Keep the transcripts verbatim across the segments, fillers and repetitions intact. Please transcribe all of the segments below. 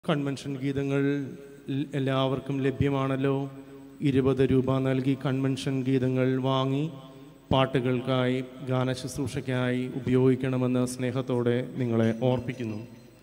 Convention ഗീതങ്ങൾ എല്ലാവർക്കും ലഭ്യമാണല്ലോ. ഇരുപത് രൂപ നൽകി കൺവെൻഷൻ ഗീതങ്ങൾ വാങ്ങി പാട്ടുകൾക്കായി ഗാനശുശ്രൂഷയ്ക്കായി ഉപയോഗിക്കണമെന്ന് സ്നേഹത്തോടെ നിങ്ങളെ ഓർപ്പിക്കുന്നു.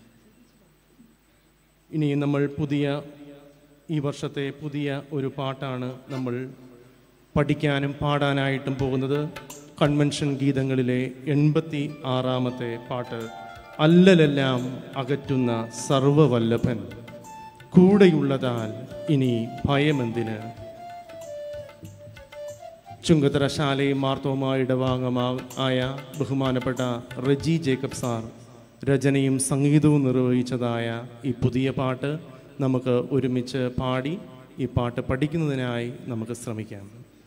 ഇനി നമ്മൾ പുതിയ ഈ വർഷത്തെ പുതിയ ഒരു പാട്ടാണ് നമ്മൾ പഠിക്കാനും പാടാനായിട്ടും പോകുന്നത്. കൺവെൻഷൻ ഗീതങ്ങളിലെ എൺപത്തി ആറാമത്തെ പാട്ട്, അല്ലലെല്ലാം അകറ്റുന്ന സർവവല്ലഭൻ, കൂടെയുള്ളതാൽ ഇനി ഭയമെന്തിന്. ചുങ്കത്തറ ശാലയും മാർത്തോമാ ഇടവാംഗമാ ആയ ബഹുമാനപ്പെട്ട റെജി ജേക്കബ് സാർ രചനയും സംഗീതവും നിർവഹിച്ചതായ ഈ പുതിയ പാട്ട് നമുക്ക് ഒരുമിച്ച് പാടി ഈ പാട്ട് പഠിക്കുന്നതിനായി നമുക്ക് ശ്രമിക്കാം.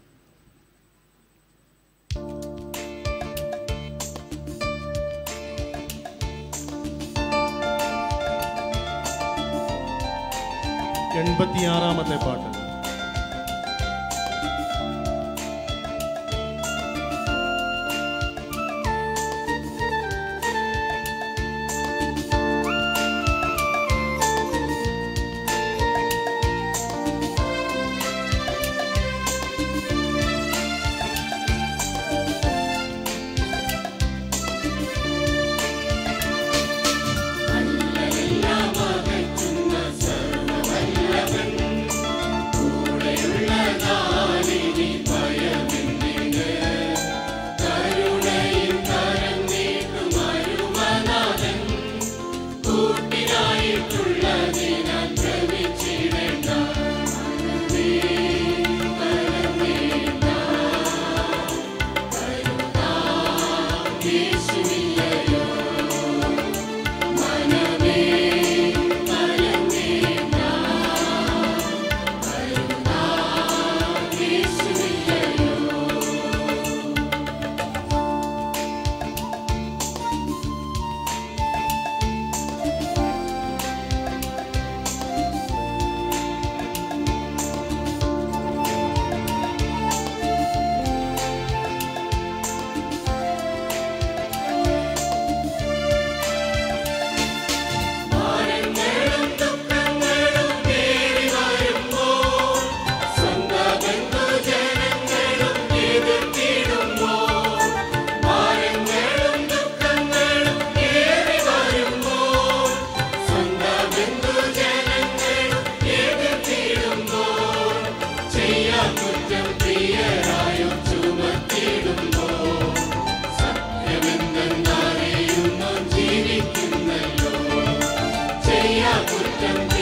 എൺപത്തിയാറാമത്തെ പാട്ട്. Thank you.